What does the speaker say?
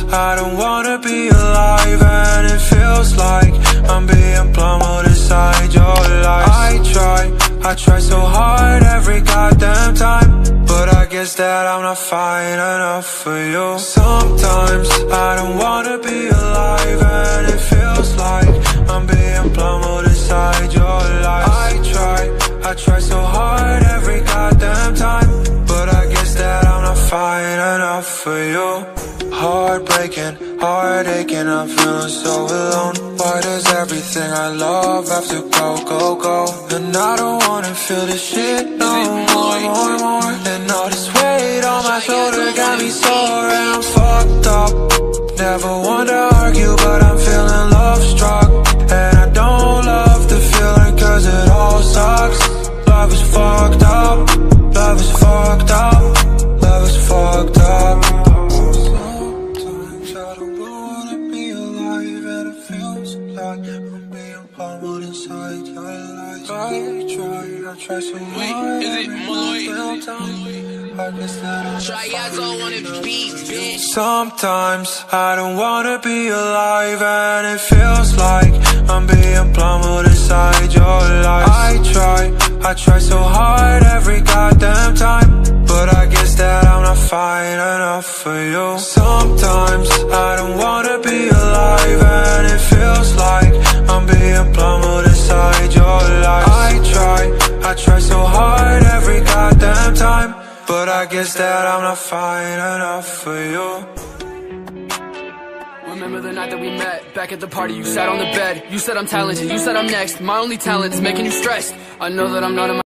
I don't wanna be alive, and it feels like I'm being plummeted inside your lies. I try so hard every goddamn time, but I guess that I'm not fine enough for you. Sometimes I don't wanna be alive, and it feels like I'm being plummeted inside your lies. I try so hard every goddamn time, but I guess that I'm not fine enough for you. Heartbreaking, heart aching, I'm feeling so alone. Why does everything I love have to go? And I don't wanna feel this shit no more. And all this weight on my shoulder got me sore, and I'm fucked up. Never want to argue, but I'm feeling love struck. And I don't love the feeling, cause it all sucks. Love is fucked up, love is fucked up, love is fucked up. Sometimes I don't wanna be alive, and it feels like I'm being pummeled inside your lies. I try so hard. Is it Malloy? Sometimes I don't wanna be alive, and it feels like I'm being plummeted inside your lies. I try so hard every goddamn time, but I guess that I'm not fine enough for you. Sometimes I don't wanna be alive, and it feels like I'm being plummeted inside your lies. I try so hard every goddamn time, but I guess that I'm not fine enough for you. Remember the night that we met, back at the party, you sat on the bed. You said I'm talented, you said I'm next. My only talent is making you stressed. I know that I'm not in my